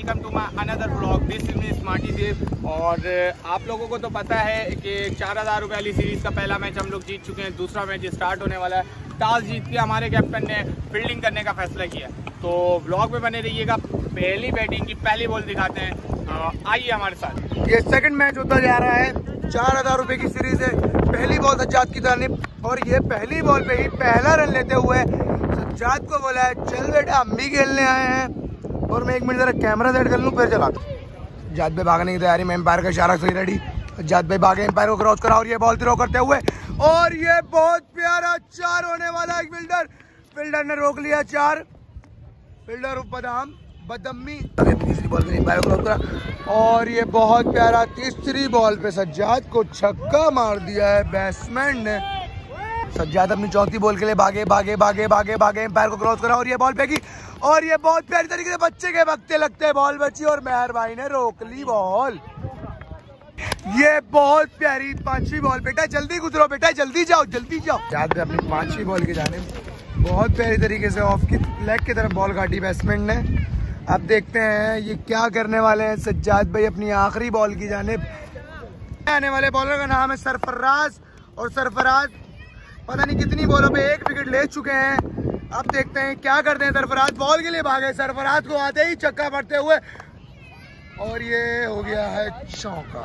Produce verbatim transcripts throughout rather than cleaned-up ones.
Welcome to my another blog. This is me smarty Dev. और आप लोगों को तो पता है कि चार हज़ार रुपये वाली सीरीज़ का पहला मैच हम लोग जीत चुके हैं। दूसरा मैच स्टार्ट होने वाला है। टॉस जीत के हमारे कैप्टन ने फील्डिंग करने का फैसला किया। तो ब्लॉग में बने रहिएगा। पहली बैटिंग की पहली बॉल दिखाते हैं, आइए हमारे साथ। ये सेकंड मैच होता जा रहा है। चार हजार रुपए की सीरीज है। पहली बॉल सज्जाद की जानिब और ये पहली बॉल पे ही पहला रन लेते हुए सज्जाद को बोला है चल बेटा हम भी खेलने आए हैं। और मैं एक मिनट जरा कैमरा सेट कर लूँ फिर चला। सज्जाद भाई भागने की तैयारी में, एम्पायर का इशारा से रेडी। सज्जाद भाई भागे, एम्पायर को क्रॉस करा और ये बॉल थ्रो करते हुए और ये बहुत प्यारा चार होने वाला एक फील्डर फील्डर ने रोक लिया चार। फील्डर बदाम बदम्मी तीसरी बॉल पे एम्पायर को क्रॉस करा और ये बहुत प्यारा तीसरी बॉल पे सज्जाद को छक्का मार दिया है बैट्समैन ने। सज्जाद अपनी चौथी बॉल के लिए भागे भागे भागे भागे भागे एम्पायर को क्रॉस करा और ये बॉल फेंकी और ये बहुत प्यारी तरीके से बच्चे के भगते लगते बॉल बची और मेहर भाई ने रोक ली बॉल। ये बहुत प्यारी पांचवी बॉल। बेटा जल्दी गुजरो, बेटा जल्दी जाओ जल्दी जाओ। सज्जाद ने अपनी पांचवी बॉल की जानिब बहुत प्यारी तरीके से ऑफ की लेग की तरफ बॉल काटी बैट्समैन ने। अब देखते हैं ये क्या करने वाले हैं सज्जाद भाई अपनी आखिरी बॉल की जानिब। आने वाले बॉलर का नाम है सरफराज और सरफराज पता नहीं कितनी बॉलों पे एक विकेट ले चुके हैं। अब देखते हैं क्या करते हैं। सरफराज बॉल के लिए भागे, सरफराज को आते ही छक्का मारते हुए और ये हो गया है चौका।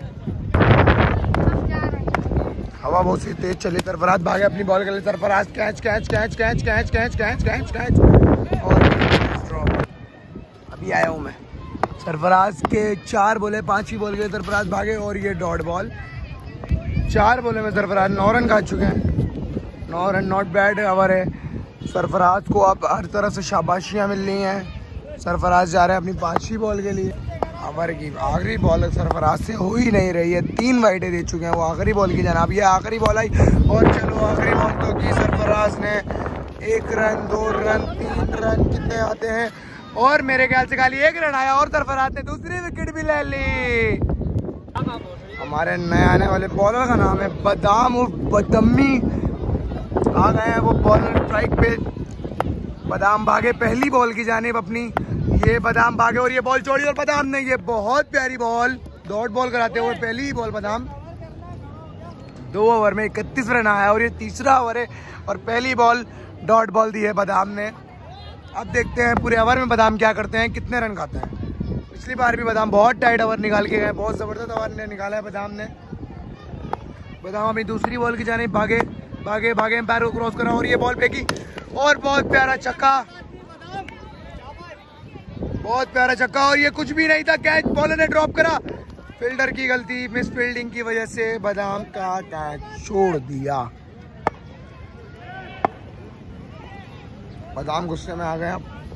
हवा बहुत सी तेज चली, सरफराज भागे अपनी बॉल के लिए। Sarfaraz catch catch catch catch catch catch catch catch catch और अभी आया हूँ मैं। सरफराज के चार बोले, पांचवी बॉल के लिए सरफराज भागे और ये डॉट बॉल। चार बोले में सरफराज नौ रन खा चुके हैं। नौ रन नॉट बैड ओवर है। सरफराज को अब हर तरह से शाबाशियाँ मिल रही हैं। सरफराज जा रहे हैं अपनी पांचवी बॉल के लिए। ओवर की आखिरी बॉल सरफराज से हो ही नहीं रही है। तीन वाइडें दे चुके हैं वो आखिरी बॉल की जनाब। ये आखिरी बॉल आई और चलो आखिरी बॉल तो की सरफराज ने। एक रन, दो रन, तीन रन कितने आते हैं और मेरे ख्याल से खाली एक रन आया और सरफराज ने दूसरी विकेट भी ले ली। हमारे नए आने वाले बॉलर का नाम है बदाम और बदम्मी। आ गए हैं वो बॉलर स्ट्राइक पे। बदाम भागे पहली बॉल की जानिब अपनी। ये बदाम भागे और ये बॉल छोड़ी और बदाम ने ये बहुत प्यारी बॉल डॉट बॉल कराते हुए पहली ही बॉल बदाम। दो ओवर में इकतीस रन आया और ये तीसरा ओवर है और पहली बॉल डॉट बॉल दी है बदाम ने। अब देखते हैं पूरे ओवर में बदाम क्या करते हैं, कितने रन खाते हैं। पिछली बार भी बदाम बहुत टाइट ओवर निकाल के गए, बहुत जबरदस्त ओवर ने निकाला है बदाम ने। बदाम अपनी दूसरी बॉल की जानिब भागे भागे भागे एम्पायर को क्रॉस करा और ये बॉल फेंकी और बहुत प्यारा छक्का, बहुत प्यारा छक्का और ये कुछ भी नहीं था, कैच बॉलर ने ड्रॉप करा। फील्डर की गलती, मिस फील्डिंग की वजह से बदाम का कैच छोड़ दिया। बदाम गुस्से में आ गया।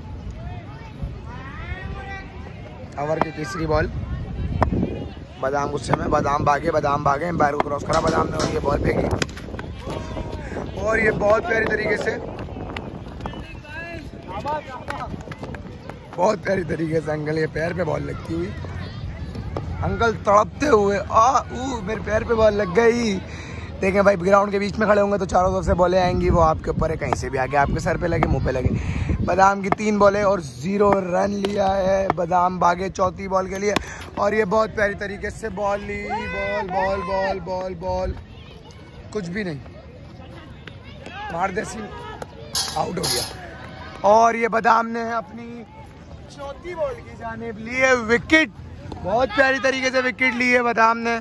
ओवर की तीसरी बॉल। बदाम गुस्से में, बदाम भागे बादाम भागे एम्पायर को क्रॉस करा बदाम ने और ये बॉल फेंकी और ये बहुत प्यारी तरीके से बहुत प्यारी तरीके से अंकल ये पैर पे बॉल लगती हुई, अंकल तड़पते हुए आ ऊ मेरे पैर पे बॉल लग गई। देखें भाई ग्राउंड के बीच में खड़े होंगे तो चारों तरफ से बॉलें आएंगी, वो आपके ऊपर है, कहीं से भी आगे आपके सर पे लगे, मुंह पे लगे। बदाम की तीन बॉलें और जीरो रन लिया है। बदाम भागे चौथी बॉल के लिए और ये बहुत प्यारी तरीके से बॉल ली। Ball ball ball ball ball कुछ भी नहीं, मारदेसी आउट हो गया और ये बदाम ने अपनी चौथी बॉल की जानिब लिए विकेट। बहुत प्यारी तरीके से विकेट ली है बदाम ने।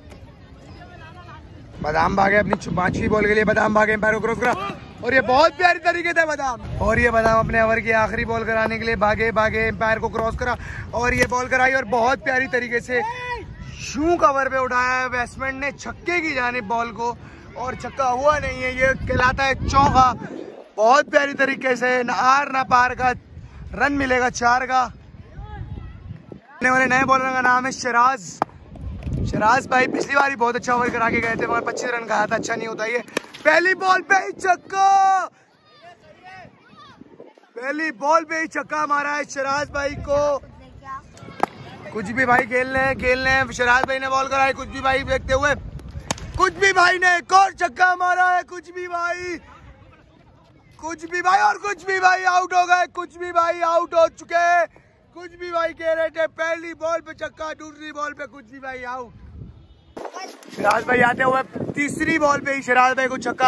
बदाम भागे अपनी पांचवी बॉल के लिए। बदाम भागे एम्पायर को क्रॉस करा और ये बहुत प्यारी तरीके से बदाम और ये बदाम अपने ओवर की आखिरी बॉल कराने के लिए भागे भागे एम्पायर को क्रॉस करा और ये बॉल कराई और बहुत प्यारी तरीके से शू कवर पे उठाया है बैट्समैन ने छक्के की जानिब बॉल को और छक्का हुआ नहीं है, ये कहलाता है चौका। बहुत प्यारी तरीके से न आर न पार का रन मिलेगा चार का। आने वाले नए बॉलर का नाम है शराज। शराज भाई पिछली बार ही बहुत अच्छा ओवर करा के गए थे मगर पच्चीस रन खाया था, अच्छा नहीं होता ये। पहली बॉल पे ही छक्का, पहली बॉल पे ही छक्का मारा है शराज भाई को। कुछ भी भाई खेल रहे हैं खेल रहे हैं शराज भाई ने बॉल कराई, कुछ भी भाई देखते हुए कुछ भी भाई ने एक और छक्का मारा है। कुछ भी भाई कुछ भी भाई और कुछ भी भाई आउट हो गए, कुछ भी भाई आउट हो चुके हैं। कुछ भी भाई कह रहे थे, पहली बॉल पे छक्का, दूसरी बॉल पे कुछ भी भाई आउट। शिराज भाई आते हुए तीसरी बॉल पे ही शिराज भाई को छक्का।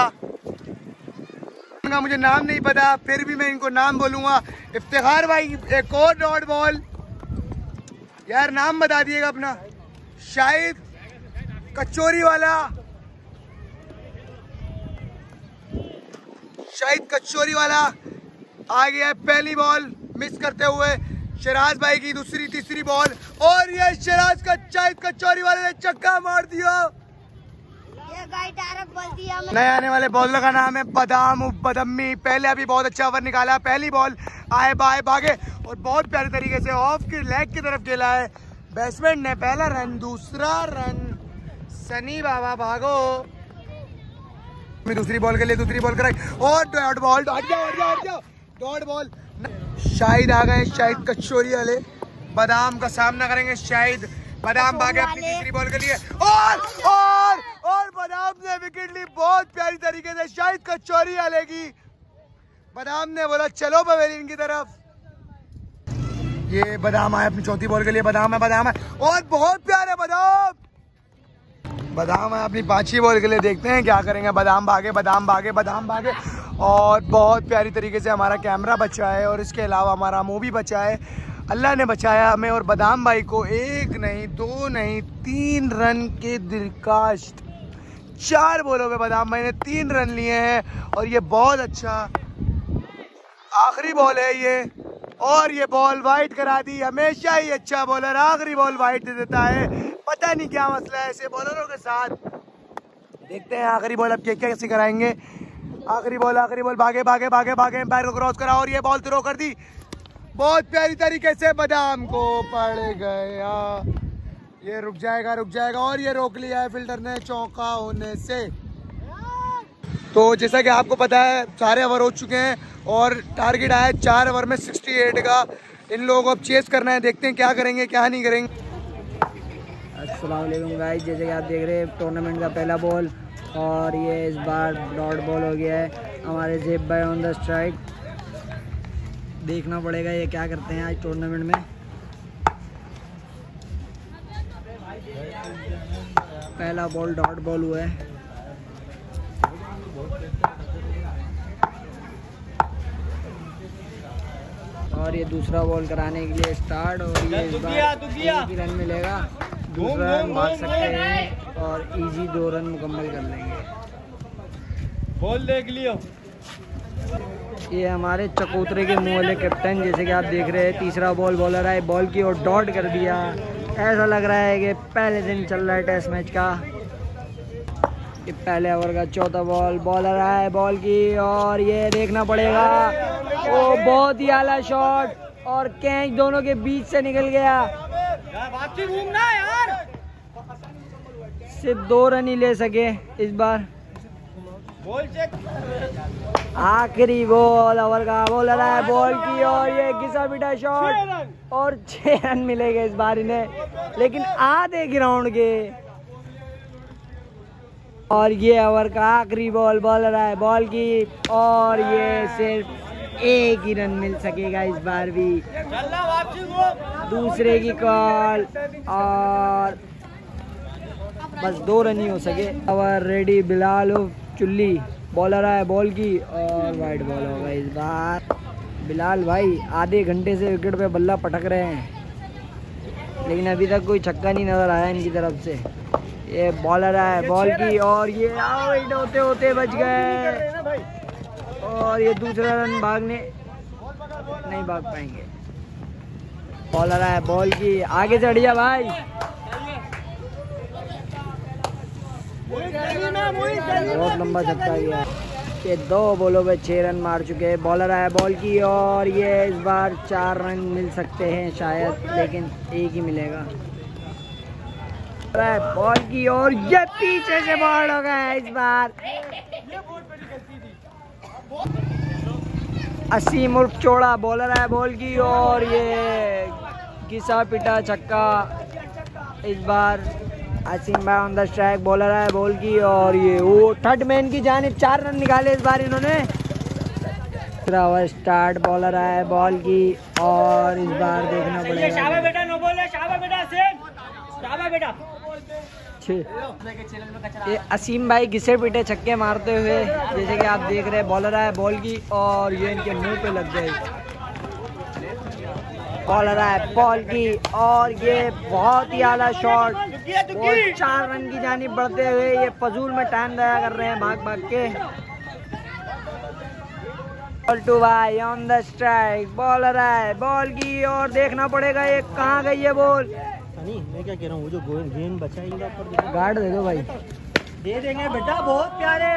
मुझे नाम नहीं पता, फिर भी मैं इनको नाम बोलूंगा। इफ्तिखार भाई एक और डॉट बॉल। यार नाम बता दिएगा अपना। शाहिद कचौरी वाला, शाहिद कचौरी वाला आ गया। पहली बॉल मिस करते हुए शिराज भाई की दूसरी तीसरी बॉल, और ये शिराज का शाहिद कचौरी वाले ने छक्का मार दिया। नए आने वाले बॉलर का नाम है बदाम बदम्मी। पहले अभी बहुत अच्छा ओवर निकाला, पहली बॉल आए बाए भागे और बहुत प्यारे तरीके से ऑफ की लेग की तरफ खेला है बैट्समैन ने। पहला रन, दूसरा रन, सनी बाबा भागो। दूसरी बॉल के लिए दूसरी बॉल कराई और डॉट बॉल, हट जाओ हट जाओ हट जाओ, डॉट बॉल। शाहिद आ गए, शाहिद कचौरी वाले बादाम का सामना करेंगे। शाहिद बादाम भागे अपनी तीसरी बॉल के लिए और और और बादाम ने विकेट ली बहुत प्यारी तरीके से शाहिद कचौरी वाले की। बादाम ने बोला चलो पवेलियन की तरफ। ये बादाम आए अपनी चौथी बॉल के लिए। बादाम है बादाम है और बहुत प्यारे बादाम। बादाम है अपनी पांचवी बॉल के लिए। देखते हैं क्या करेंगे। बादाम भागे बादाम भागे बादाम भागे और बहुत प्यारी तरीके से हमारा कैमरा बचा है और इसके अलावा हमारा मूवी बचा है। अल्लाह ने बचाया हमें और बादाम भाई को एक नहीं दो नहीं तीन रन के दिलकाश चार बॉलों पे बादाम भाई ने तीन रन लिए हैं और ये बहुत अच्छा आखिरी बॉल है ये। और ये बॉल वाइड करा दी। हमेशा ही अच्छा बॉलर आखिरी बॉल वाइड दे देता है, पता नहीं क्या मसला है ऐसे बॉलरों के साथ। देखते हैं आखिरी बॉल अब क्या कैसे कराएंगे। आखिरी बॉल आखिरी बॉल भागे भागे भागे भागे एम्पायर को क्रॉस करा और ये बॉल थ्रो कर दी बहुत प्यारी तरीके से। बादाम को पड़ गया, ये रुक जाएगा रुक जाएगा और ये रोक लिया है फील्डर ने चौका होने से। तो जैसा कि आपको पता है सारे ओवर हो चुके हैं और टारगेट आया है चार ओवर में अड़सठ का। इन लोगों को अब चेस करना है, देखते हैं क्या करेंगे क्या नहीं करेंगे। अस्सलाम वालेकुम गाइस, जैसे कि आप देख रहे हैं टूर्नामेंट का पहला बॉल और ये इस बार डॉट बॉल हो गया है। हमारे जेब भाई ऑन द स्ट्राइक। देखना पड़ेगा ये क्या करते हैं आज टूर्नामेंट में। पहला बॉल डॉट बॉल हुआ है। और ये दूसरा बॉल कराने के लिए स्टार्ट और ये इस बार एक ही रन मिलेगा, दूसरा रन मार सकते हैं और इजी दो रन मुकम्मल कर लेंगे। बॉल देख लियो। ये हमारे चकोतरे के मुँह वाले कैप्टन, जैसे कि आप देख रहे हैं तीसरा बॉल बॉलर आए बॉल की और डॉट कर दिया। ऐसा लग रहा है कि पहले दिन चल रहा है टेस्ट मैच का। ये पहले ओवर का चौथा बॉल बॉलर आए बॉल की और ये देखना पड़ेगा। ओ बहुत ही आला शॉट और कैच दोनों के बीच से निकल गया। सिर्फ दो रन ही ले सके इस बार। आखिरी बॉल ओवर का बॉलर है बॉल की और ये घिसा पिटा शॉट और छह रन मिलेंगे इस बार इन्हें, लेकिन आधे ग्राउंड के। और ये ओवर का आखिरी बॉल बॉलर है बॉल की और ये सिर्फ एक ही रन मिल सकेगा इस बार भी। दूसरे की कॉल और बस दो रन ही हो सके। ओवर रेडी बिलाल चुल्ली बॉलर है बॉल की और वाइड बॉल होगा इस बार। बिलाल भाई आधे घंटे से विकेट पे बल्ला पटक रहे हैं लेकिन अभी तक कोई छक्का नहीं नजर आया इनकी तरफ से। ये बॉलर है बॉल की और ये आउट होते होते बच गए और ये दूसरा रन भागने नहीं भाग पाएंगे। बॉलर है बॉल की आगे चढ़ गया भाई। बहुत लंबा छक्का गया। ये दो बॉलों पे छह रन मार चुके हैं। बॉलर आया बॉल की और ये इस बार चार रन मिल सकते हैं शायद, लेकिन एक ही मिलेगा। बॉल की और ये पीछे से बॉल हो गया इस बार। असीम उर्फ चौड़ा बॉलर है बॉल की और ये घिसा पिटा छक्का इस बार। असीम भाई ऑन द स्ट्राइक बॉलर है बॉल की और ये वो थर्ड मैन की जानिब चार रन निकाले इस बार इन्होंने। स्टार्ट बॉलर है बॉल की और इस बार देखना पड़ेगा। शाबाश बेटा, नो बोले, शाबाश बेटा, सेम, शाबाश बेटा। ये असीम भाई घिसे पीटे छक्के मारते हुए, जैसे कि आप देख रहे हैं, बॉलर आया बॉल की और ये इनके मुंह पे लग गई। बॉलर आया बॉल की और ये बहुत ही आला शॉट, और चार रन की जानी बढ़ते हुए ये फजूल में टाइम दया कर रहे हैं भाग भाग के। बॉल टू भाई ऑन द स्ट्राइक, बॉलर आए बॉल की और देखना पड़ेगा ये कहाँ गई है बॉल। मैं क्या कह रहा हूँ, वो जो गेंद बचा है ऊपर गार्ड दे दो भाई। दे देंगे बेटा, बहुत प्यारे।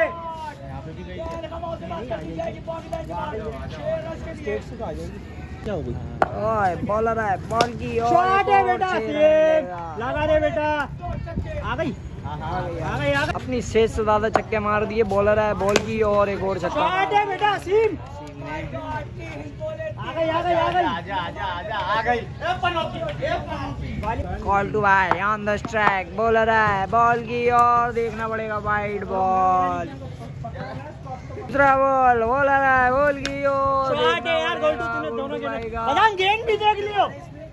क्या हो गई? ओए बॉलर आए बॉल की और शॉट है बेटा, छह रन सेम, लगा दे बेटा, आ गई आ गई आ गई। अपनी सेज से ज्यादा छक्के मार दिए, बॉलर आए बॉल की और एक और छक्का। शॉट है बेटा, सीम आ गई आ गई आ गई आजा आजा आजा आ गई। कॉल टू भाई ऑन द स्ट्राइक, बॉलर है बॉल की और देखना पड़ेगा वाइड बॉल। दूसरा बॉल, बॉलर है बॉल की और शॉट है यार, गोल्टू तूने दोनों के बदान गेंद भी देख लियो।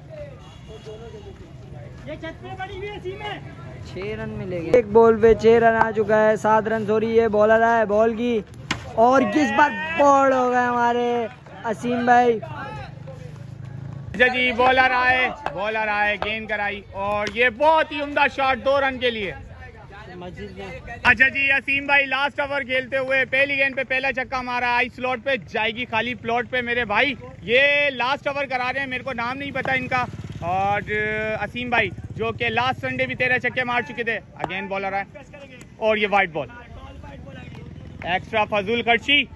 ये छत पे पड़ी हुई है सी में, छह रन मिलेंगे। एक बॉल पे छह रन आ चुका है, सात रन हो रही है। बॉलर है बॉल की और इस बार बॉल हो गए हमारे असीम भाई। अच्छा जी, बॉलर आए बॉलर आए गेंद कराई और ये बहुत ही उम्दा शॉट, दो रन के लिए। अच्छा जी, असीम भाई लास्ट ओवर खेलते हुए पहली गेंद पे पहला छक्का मारा, आई स्लॉट पे जाएगी खाली प्लॉट पे मेरे भाई। ये लास्ट ओवर करा रहे हैं, मेरे को नाम नहीं पता इनका। और असीम भाई जो कि लास्ट संडे भी तेरह छक्के मार चुके थे। अगेन बॉलर आए और ये वाइट बॉल, एक्स्ट्रा फजूल खर्ची।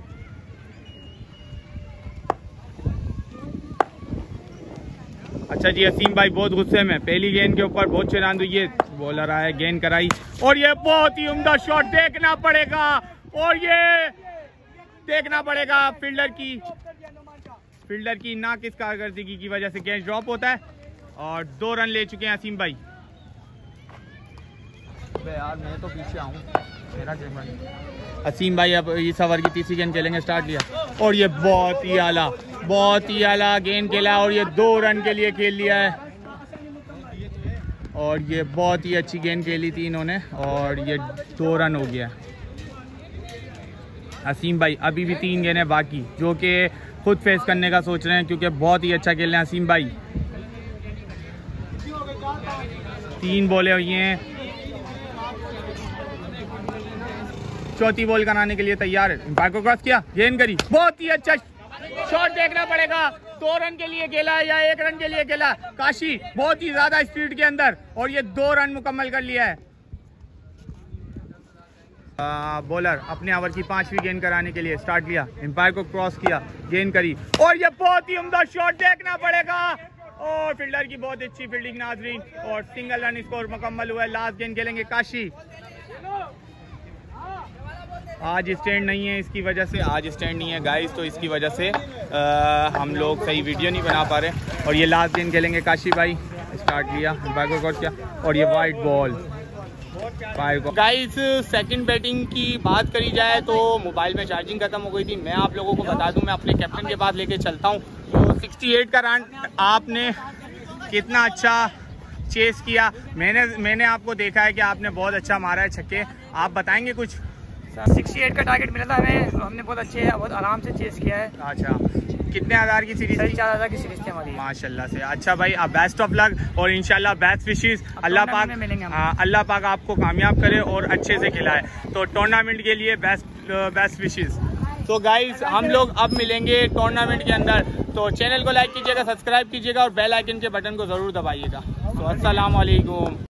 अच्छा जी, असीम भाई बहुत गुस्से में, पहली गेंद के ऊपर बहुत चेरान हुई है। बॉलर आया गेंद कराई और ये बहुत ही उम्दा शॉट, देखना पड़ेगा और ये देखना पड़ेगा फील्डर की फील्डर की ना किस कारकर्दगी की वजह से कैच ड्रॉप होता है और दो रन ले चुके हैं असीम भाई। यार मैं तो पीछे आऊं, मेरा कैमरा। असीम भाई अब इस ओवर की तीसरी गेंद खेलेंगे, स्टार्ट लिया और ये बहुत ही आला बहुत ही आला गेंद खेला और ये दो रन के लिए खेल लिया है। और ये बहुत ही अच्छी गेंद खेली थी इन्होंने और ये दो रन हो गया। असीम भाई अभी भी तीन गेंदें बाकी, जो कि खुद फेस करने का सोच रहे हैं क्योंकि बहुत ही अच्छा खेल रहे हैं असीम भाई। तीन बॉलें हुई हैं, चौथी बॉल कराने के लिए तैयार है। एम्पायर को क्रॉस किया, गेंद करी, बहुत ही अच्छा शॉट, देखना पड़ेगा दो रन के लिए खेला या एक रन के लिए खेला। काशी बहुत ही ज्यादा स्पीड के अंदर और ये दो रन मुकम्मल कर लिया है। बॉलर अपने ओवर की पांचवी गेंद कराने के लिए स्टार्ट लिया, एम्पायर को क्रॉस किया, गेंद करी और ये बहुत ही उम्दा शॉट, देखना पड़ेगा। और फील्डर की बहुत अच्छी फील्डिंग नाजरीन और सिंगल रन स्कोर मुकम्मल हुआ है। लास्ट गेंद खेलेंगे काशी। आज स्टैंड नहीं है, इसकी वजह से आज स्टैंड नहीं है गाइस, तो इसकी वजह से आ, हम लोग सही वीडियो नहीं बना पा रहे। और ये लास्ट गेंद खेलेंगे काशी भाई, स्टार्ट लिया, एम्पायर को क्रॉस किया और ये white ball. Guys second batting की बात करी जाए तो मोबाइल में चार्जिंग खत्म हो गई थी। मैं आप लोगों को बता दूं, मैं अपने कैप्टन के पास लेके चलता हूं। तो अड़सठ का रन आपने कितना अच्छा चेस किया, मैंने मैंने आपको देखा है कि आपने बहुत अच्छा मारा है छक्के। आप बताएंगे कुछ? अड़सठ का टारगेट मिला था हमें, तो हमने बहुत अच्छे बहुत आराम से चेस किया है। अच्छा, कितने हज़ार की सीरीज थी? चार हज़ार की सीरीज थी हमारी माशाल्लाह से। अच्छा भाई, अब बेस्ट ऑफ लक और इंशाल्लाह बेस्ट विशेस। अल्लाह पाक हाँ, अल्लाह पाक आपको कामयाब करे और अच्छे से खिलाए। तो टूर्नामेंट के लिए बेस्ट बेस्ट विशेस। तो गाइस हम लोग अब मिलेंगे टूर्नामेंट के अंदर, तो चैनल को लाइक कीजिएगा, सब्सक्राइब कीजिएगा और बेल आइकन के बटन को ज़रूर दबाइएगा। तो अस्सलाम वालेकुम।